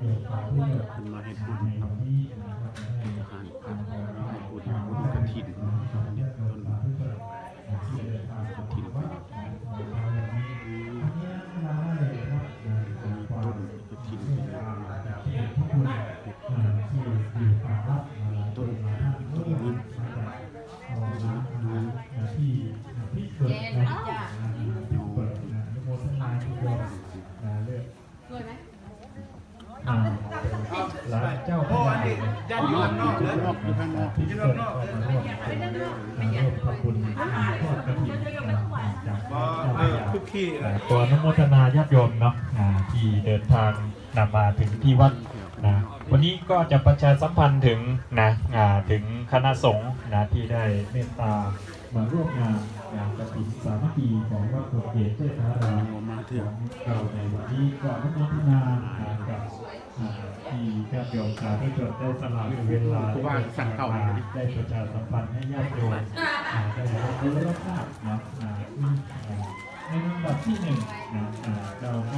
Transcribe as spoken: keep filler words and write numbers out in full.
เป็นมาให้พูดครับอาหารผักให้พูดพูดกระถิ่นอันนี้ต้นกระถิ่นต้นกระถิ่นต้นต้นนี้หลานเจ้าพ่อนี่ยันอยู่ข้างนอกเลยอยู่ข้างนอกอยู่ข้างนอกเลยร่วมขอบคุณทอดกระถิ่นจากทุกที่ตัวนุโมทนาญาติโยมเนาะที่เดินทางนำมาถึงที่วัดนะวันนี้ก็จะประชาสัมพันธ์ถึงนะถึงคณะสงฆ์นะที่ได้เมตตามาร่วมงานงานกฐินสามัคคีของวัดโพธิ์เกศเจ้าพระรามของเราในวันนี้ก็นุโมทนากับที่ญาติโยมสาธุชนได้สละเวลาได้ประชาสัมพันธ์ให้ญาติโยมได้รับรู้รับทราบนะในลำดับที่หนึ่งนะเราได้